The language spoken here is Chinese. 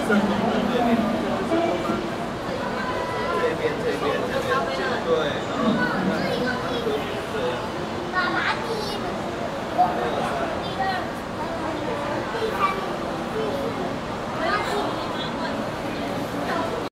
正东的对面，这边，对。